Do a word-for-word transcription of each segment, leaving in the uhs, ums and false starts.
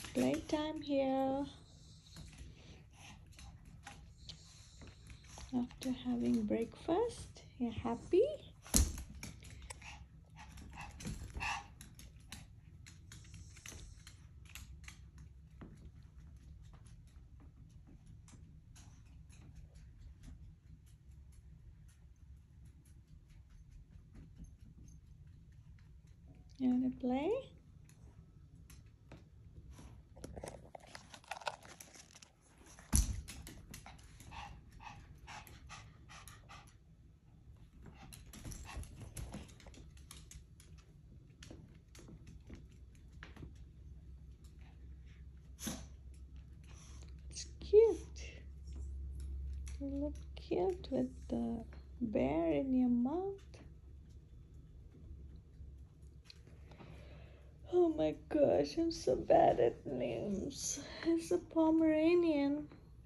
Playtime here. After having breakfast, you're happy? You wanna play? It's cute. You look cute with the bear in your mouth. Oh my gosh, I'm so bad at names. It's a Pomeranian.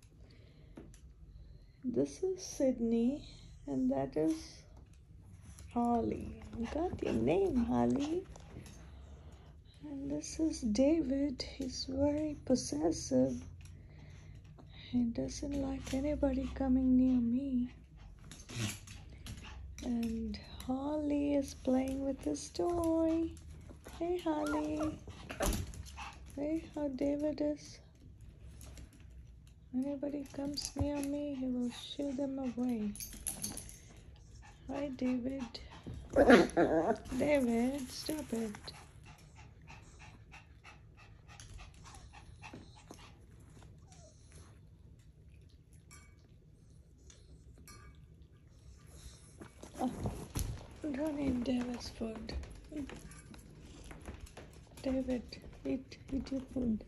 This is Sydney, and that is Harley. You got your name, Harley. And this is David. He's very possessive. He doesn't like anybody coming near me. And Harley is playing with his toy. Hey, Harley. Hey, how David is. Anybody comes near me, he will shoo them away. Hi, David. David, stop it. Oh, don't eat David's food. David, eat, eat your food.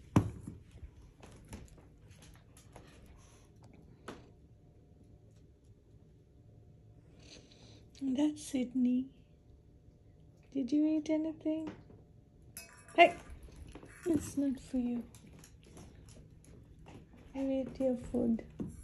That's Sydney. Did you eat anything? Hey! It's not for you. You ate your food.